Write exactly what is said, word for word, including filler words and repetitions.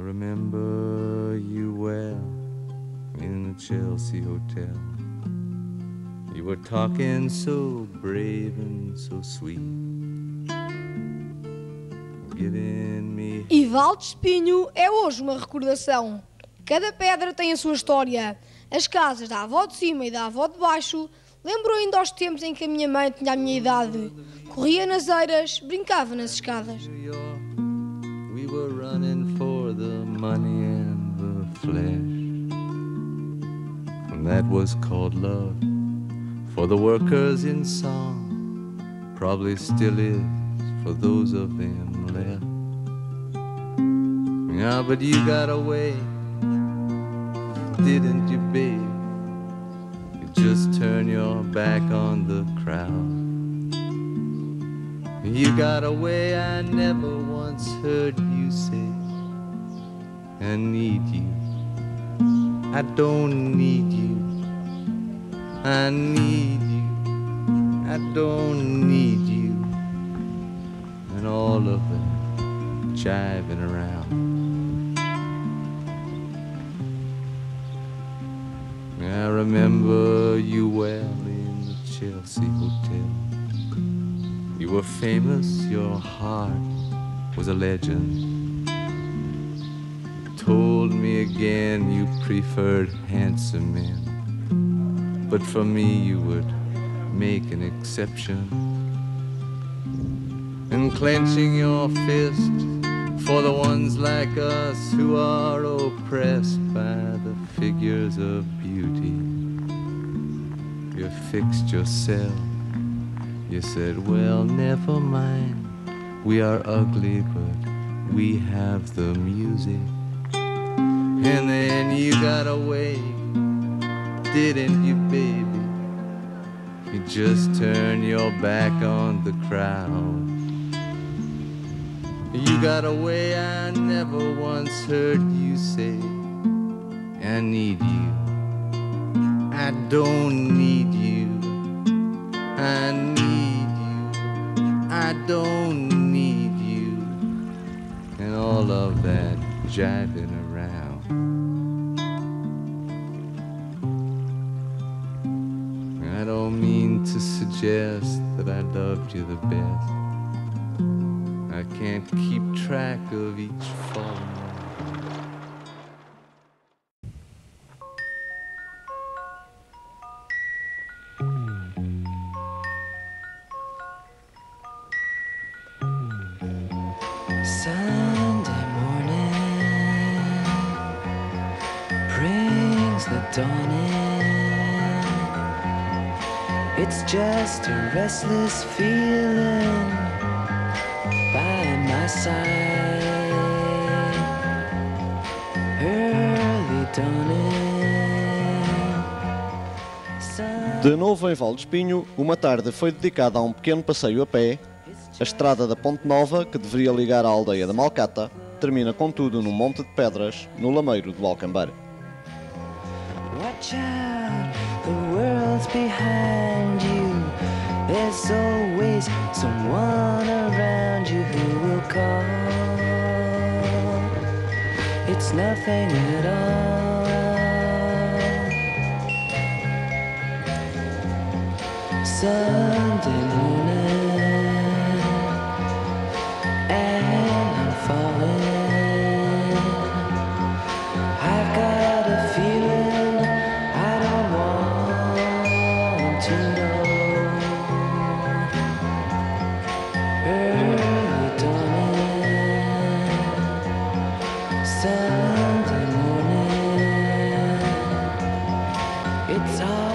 remember you well in the Chelsea Hotel. You were talking so brave and so sweet, giving me... E Val de Espinho é hoje uma recordação. Cada pedra tem a sua história. As casas da avó de cima e da avó de baixo lembram ainda aos tempos em que a minha mãe tinha a minha idade. Corria nas eiras, brincava nas escadas. We were running for the money and the flesh, and that was called love. For the workers in song, probably still is for those of them left. Yeah, but you got away, didn't you, babe? You just turn your back on the crowd. You got away, I never once heard you say, I need you, I don't need you, I need you, I don't need you, and all of that jiving around. I remember you well in the Chelsea Hotel. You were famous, your heart was a legend. You told me again you preferred handsome men, but for me you would make an exception. And clenching your fist for the ones like us who are oppressed by the figures of beauty, you fixed yourself. You said, well, never mind, we are ugly, but we have the music. And then you got away, didn't you, baby? You just turned your back on the crowd. You got away, I never once heard you say, I need you, I don't need you, I need you, I don't need you, and all of that jiving around. I don't mean to suggest that I loved you the best. I can't keep track of each falling. Sunday morning brings the dawn in. It's just a restless feeling by my side. Early dawning. De novo em Val de Espinho, uma tarde foi dedicada a um pequeno passeio a pé. A estrada da Ponte Nova, que deveria ligar à aldeia da Malcata, termina contudo num monte de pedras, no lameiro do Alcambar. Watch out, the world's behind you. There's always someone around you who will call. It's nothing at all. Sunday morning. Sunday morning, it's all